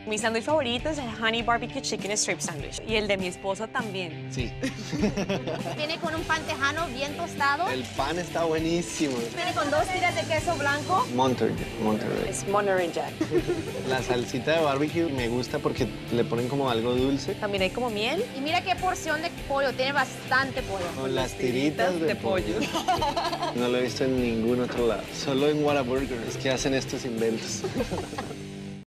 Mi sándwich favorito es el Honey Barbecue Chicken Strip Sandwich. Y el de mi esposo también. Sí. Viene con un pan tejano bien tostado. El pan está buenísimo. Viene con 2 tiras de queso blanco. Monterey. Es Monterey Jack. La salsita de barbecue me gusta porque le ponen como algo dulce. También hay como miel. Y mira qué porción de pollo. Tiene bastante pollo. Con las tiritas de pollo. No lo he visto en ningún otro lado. Solo en Whataburger es que hacen estos inventos.